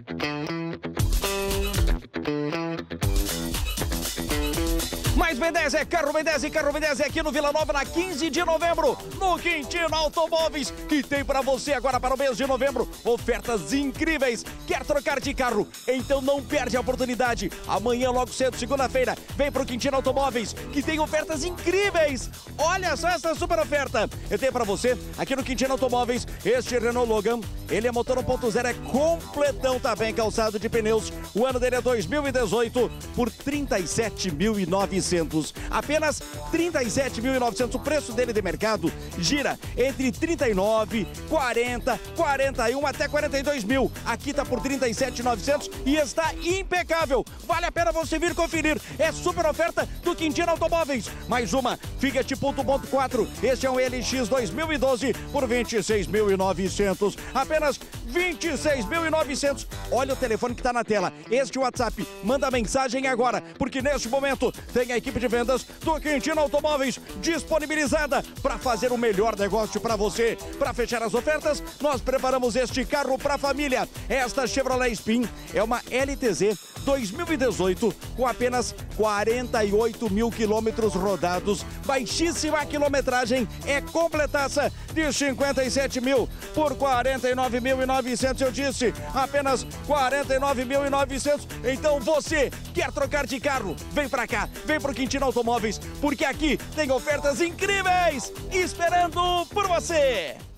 Mais B10 é carro B10 e carro B10 é aqui no Vila Nova na 15 de novembro, no Quintino Automóveis, que tem para você agora para o mês de novembro ofertas incríveis. Quer trocar de carro? Então não perde a oportunidade. Amanhã, logo cedo, segunda-feira, vem pro Quintino Automóveis, que tem ofertas incríveis. Olha só essa super oferta. Eu tenho para você aqui no Quintino Automóveis este Renault Logan. Ele é motor 1.0, é completão, tá bem calçado de pneus. O ano dele é 2018 por 37.900. Apenas 37.900. O preço dele de mercado gira entre 39, 40, 41 até 42 mil. Aqui tá por 37.900 e está impecável. Vale a pena você vir conferir. É super oferta do Quintino Automóveis. Mais uma, Fiat Punto 1.4. Este é um LX 2012 por 26.900. Apenas 26.900. Olha o telefone que está na tela. Este WhatsApp. Manda mensagem agora, porque neste momento tem a equipe de vendas do Quintino Automóveis disponibilizada para fazer o melhor negócio para você. Para fechar as ofertas, nós preparamos este carro para a família. Esta Chevrolet Spin é uma LTZ 2018 com apenas 48 mil quilômetros rodados. Baixíssima quilometragem, é completaça de 57 mil por 49.900. Eu disse, apenas 49.900. Então você quer trocar de carro? Vem pra cá, vem pro Quintino Automóveis, porque aqui tem ofertas incríveis esperando por você.